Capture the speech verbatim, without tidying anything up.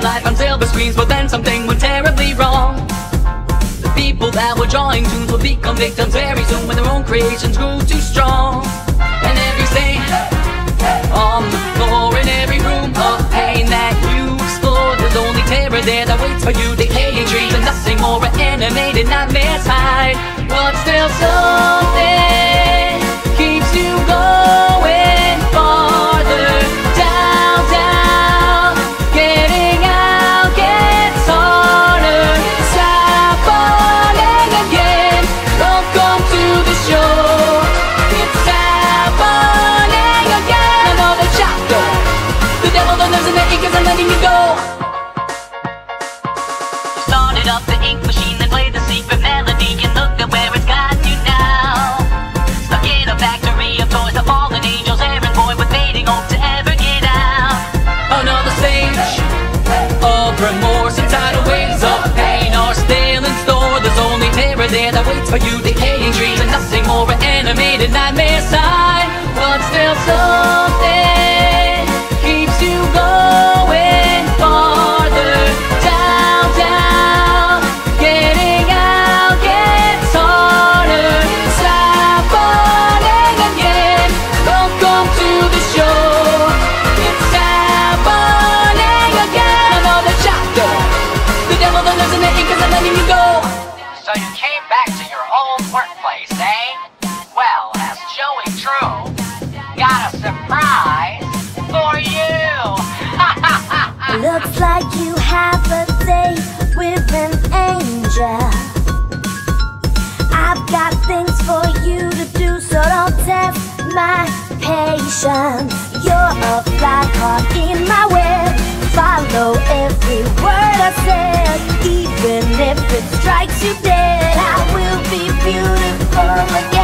life on silver screens, but then something went terribly wrong. The people that were drawing tunes will become victims very soon when their own creations grew too strong. And every stain on the floor in every room of pain that you explore, there's only terror there that waits for you. Decaying dreams and nothing more, animated nightmares hide. But still something keeps you going farther down, down. Getting out gets harder. Stop falling again. Welcome to the show. It's happening again. Another chapter. The devil, the nerves, and the ink isn't letting you go. Started up the ink machine and played the secret melody, and look at where it's got you now. Stuck in a factory of toys, the fallen angels, errand boy with fading hope to ever get out. Another stage of remorse and tidal waves of pain are still in store. There's only terror there that waits for you. Decaying dreams and nothing more, animated nightmare side. But still something keeps you going farther down, down. Getting out gets harder. Stop falling again. Welcome to the show. It's happening again. Another chapter. The devil, the nerves, and the ink isn't letting you go. So you came back to your old workplace, eh? Well, as Joey True, got a surprise for you! Looks like you have a date with an angel. I've got things for you to do, so don't test my patience. You're a fly caught in my web. Follow every word I said. Even if it strikes you dead, I will be beautiful again.